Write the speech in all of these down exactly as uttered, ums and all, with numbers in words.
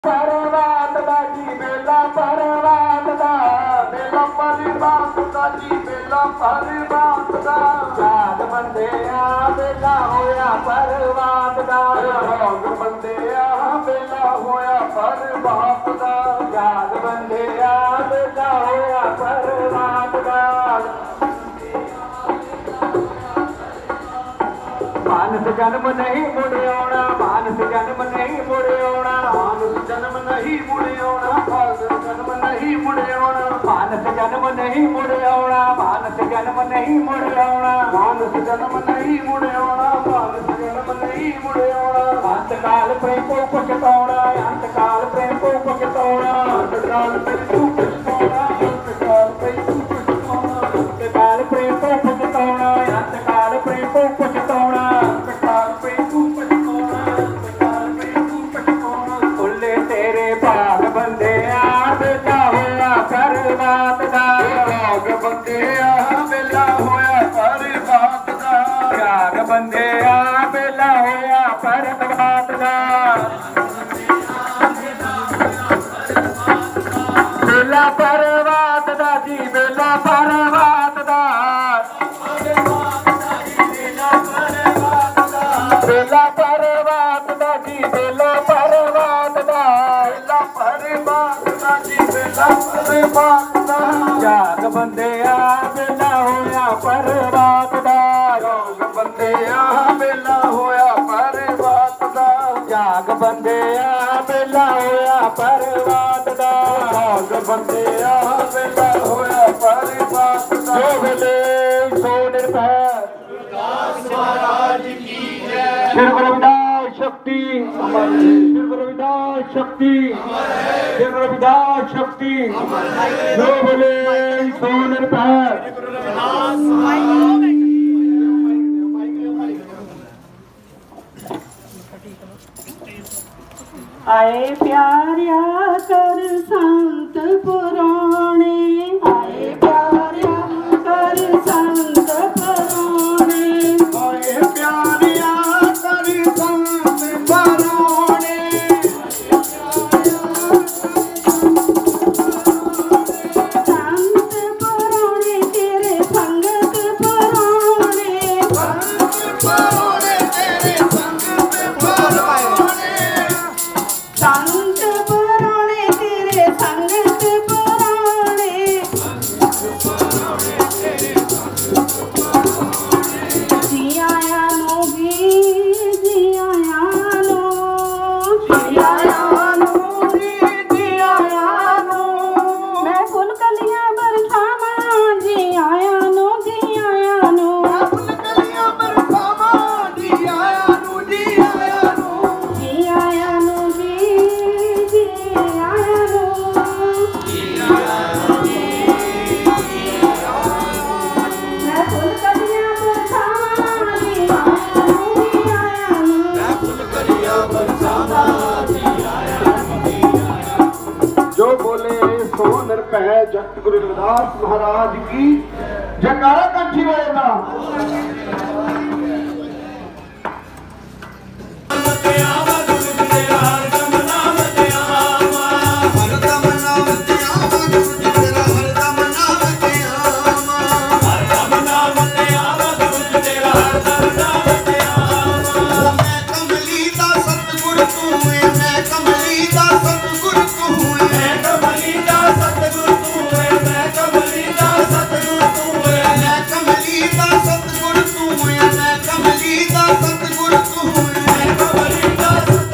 परवात दा जी बेला परवात दा बेला परवात दा जी बेला परवात दा जाग बंदे आ बेला होया परवात दा जाग बंदे आ बेला होया परवात दा जाग बंदे आ बेला होया परवात दा मानस जन्म नहीं मुड़े आना मानस जन्म नहीं मुड़े आना मानस जन्म नहीं मुड़े आना मानस जन्म नहीं मुड़े आना मानस जन्म नहीं मुड़े आना मानस जन्म नहीं मुड़े आना मानस जन्म नहीं मुड़े आना मानस जन्म नहीं मुड़े आना अंतकाल प्रेम को पछताना अंतकाल प्रेम को पछताना अंतकाल प्रेम को पछताना अंतकाल प्रेम को पछताना अंतकाल प्रेम को पछताना अंतकाल प्रेम को पछताना परवात दा जाग बंदे आ बेला होया परवात दा जाग बंदे आ बेला होया परवात दा बेला परवात दा जी बेला परवात दा बेला परवात दा जी बेला परवात दा बेला परवात दा जी बेला परवात दा जाग बंदे आ बेला होया परवात दा जाग बंदे आ बेला होया परवात दा जाग बंदे आ बेला होया परवात दा जाग बंदे आ बेला होया परवात दा जो बेले सो निर्भय महाराज की जय श्री गुरु रविदास शक्ति श्री गुरु रविदास शक्ति श्री गुरु रविदास शक्ति जो बोले सो निर्भय आए प्यारिया कर संत पुराणे आए प्यारिया कर संत पुराणे आए प्यारिया कर संत पुराणे संत पुराणे तेरे संगत पुराणे संत पुराणे तेरे संगत पुराणे संत पुराणे तेरे संगत पुराणे जी आया नो गी जी आया नो जी आया नो जी जी आया नो मैं फुल कलियां बरसावा जी आया नो जी आया नो फुल कलियां बरसावा जी आया नो जी आया नो जी आया नो जी जी आया नो मैं फुल कलियां बरसावा जी आया नो जी आया नो जो बोले सो निर्भय जगत गुरु रविदास महाराज की जयकारा कंठी होएगा। सतगुरु तू है मैं कमली दा सतगुरु तू है मैं कमली दा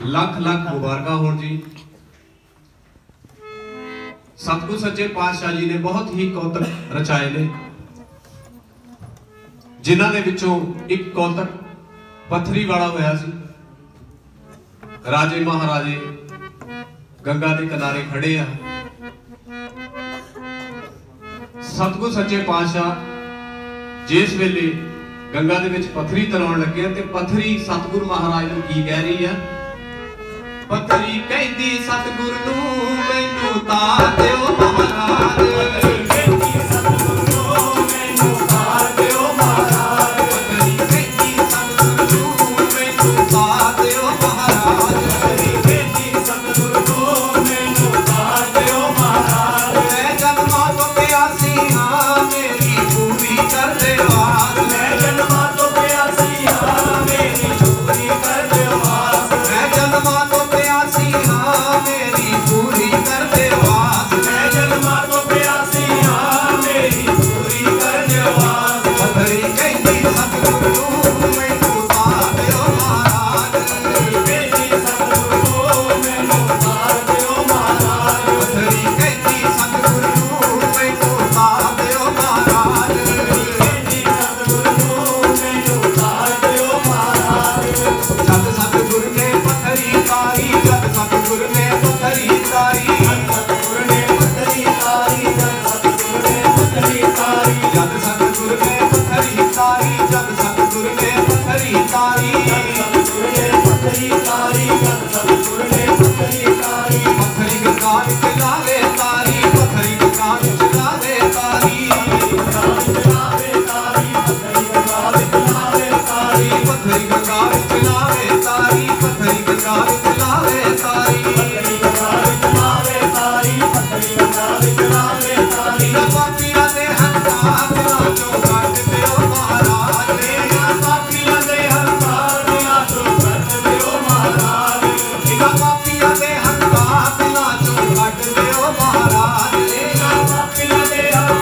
लख लख मुबारक हो जी। सतगुरु सच्चे पातशाह जी ने बहुत ही कौतक रचाए ने, जिन्हां दे विचों एक कौतक पत्थरी वाला होया सी। राजे महाराजे गंगा के किनारे खड़े आ, सतगुरु सच्चे पातशाह जिस वेले गंगा दे विच पत्थरी तराउण लगे ते पत्थरी सतगुरु महाराज नूं की कह रही है, पत्थरी कहदी सतगुरु नूं मैनू तार दिओ महाराज, पत्थरी कहदी सतगुरु नूं मैनू तार दिओ महाराज, पत्थरी कहदी सतगुरु नूं मैनू तार दिओ महाराज, पत्थरी कहदी सतगुरु नूं मैनू तार दिओ महाराज। मैं जन्मां तो प्यासी हां मेरी पूरी कर दे वास, मैं जन्मां तो प्यासी हां मेरी पूरी कर दे वास, मैं जन्मां तो प्यासी हां मेरी पूरी कर दे वास, मैं जन्मां तो प्यासी हां मेरी पूरी कर दे वास। पत्थरी कहदी सतगुरु नूं मैनू तार दिओ महाराज, पत्थरी कहदी सतगुरु नूं मैनू तार दिओ महाराज, पत्थरी कहदी सतगुरु नूं मैनू तार दिओ महाराज, पत्थरी कहदी सतगुरु नूं मैनू तार दिओ महाराज। जद सतगुरु ने पत्थरी तारी, जद सतगुरु ने पत्थरी तारी, जद सतगुरु ने पत्थरी तारी, जद सतगुरु ने पत्थरी तारी, जद सतगुरु ने पत्थरी तारी, जद सतगुरु ने पत्थरी तारी, जद सतगुरु ने पत्थरी तारी, जद सतगुरु ने पत्थरी तारी, पत्थरी गंगा विच लावे तारी, पत्थरी गंगा विच लावे तारी, पत्थरी गंगा विच लावे तारी, पत्थरी गंगा विच लावे तारी, पत्थरी गंगा विच लावे तारी, पत्थरी गंगा विच लावे तारी, पत्थरी गंगा विच लावे तारी। पापियां दे हंकार चों कट दिओ महाराज, पापियां दे हंकार चों कट दिओ महाराज, पापियां दे हंकार चों कट दिओ महाराज, पापियां दे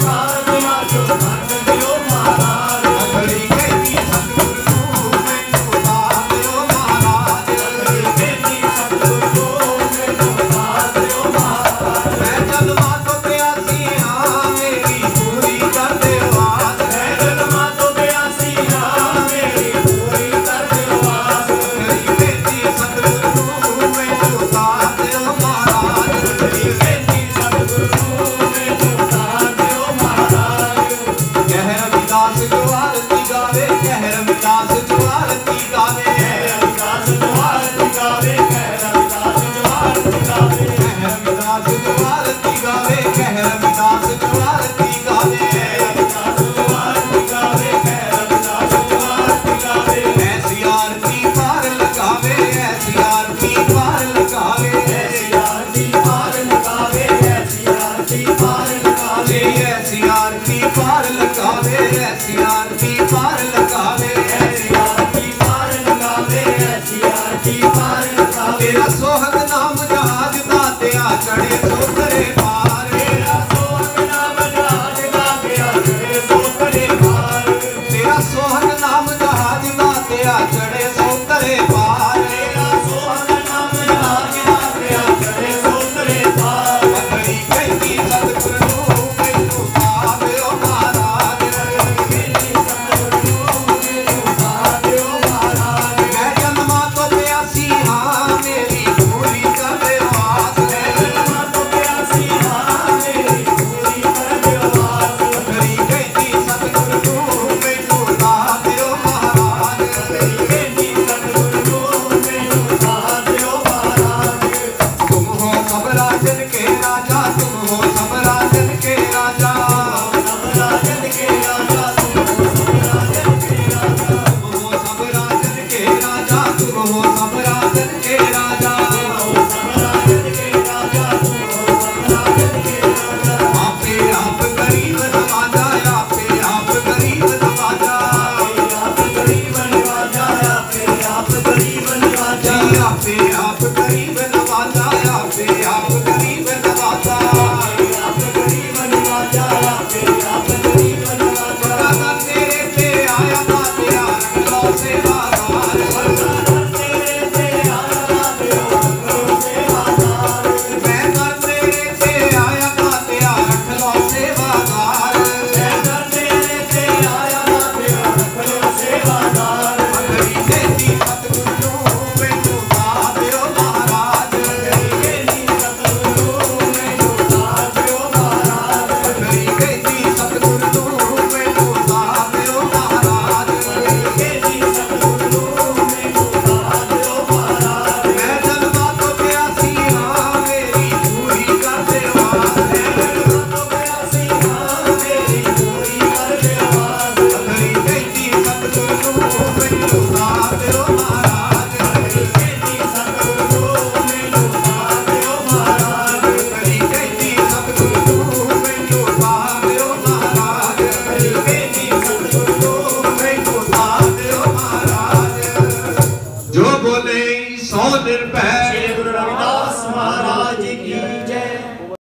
हंकार चों कट दिओ महाराज। पत्थरी कहदी सतगुरु नूं मैनू तार दिओ महाराज, पत्थरी कहदी सतगुरु नूं मैनू तार दिओ महाराज। मैं जन्मां तो प्यासी हां मेरी पूरी कर दे वास, मैं जन्मां तो प्यासी हां मेरी पूरी कर दे वास। पत्थरी कहदी सतगुरु नूं मैनू तार दिओ महाराज, पत्थरी कहदी सतगुरु नूं मैनू तार दिओ महाराज। कह रविदास जो आरती गावे, कह रविदास जो आरती गावे, कह रविदास जो आरती गावे, कह रविदास जो आरती गावे, कह रविदास जो आरती गावे, कह रविदास जो आरती गावे, कह रविदास जो आरती गावे, कह रविदास जो आरती गावे। ऐसी आरती पार लगावे, ऐसी आरती पार लगावे, ऐसी आरती पार लगावे, ऐसी आरती पार लगावे, ऐसी आरती पार लगावे, ऐसी आरती पार लगावे, ऐसी आरती पार लगावे, ऐसी आरती पार लगावे। तेरा सोहग नाम जहाज दातिया चढ़े सो करे पार, तेरा सोहग नाम जहाज दातिया चढ़े सो करे पार, तेरा सोहग नाम जहाज दातिया चढ़े सो करे पार, तेरा सोहग नाम जहाज दातिया चढ़े सो करे पार। पत्थरी कहदी सतगुरु नूं मैनू तार दिओ महाराज, पत्थरी कहदी सतगुरु नूं मैनू तार दिओ महाराज। मैं जन्मां तो प्यासी हां मेरी पूरी कर दे वास, मैं जन्मां तो प्यासी हां मेरी पूरी कर दे वास। पत्थरी कहदी सतगुरु नूं मैनू तार दिओ महाराज, पत्थरी कहदी सतगुरु नूं मैनू तार दिओ महाराज। तुम हो सब राजन के राजा, तुम हो सब राजन के राजा, सब राजन के राजा, तुम हो सब राजन के राजा, तुम हो सब राजन के राजा, तुम हो सब राजन के राजा, तुम हो सब राजन के राजा, तुम हो सब राजन के राजा। आपे आप गरीब नवाजा, आपे आप गरीब नवाजा, आप गरीब नवाजा, आपे आप गरीब नवाजा, आपे आप गरीब नवाजा, आपे आप गरीब नवाजा, आप गरीब नवाजा, आपे आप गरीब नवाजा। तेरे पे आया था तेरा रंग लो सेवा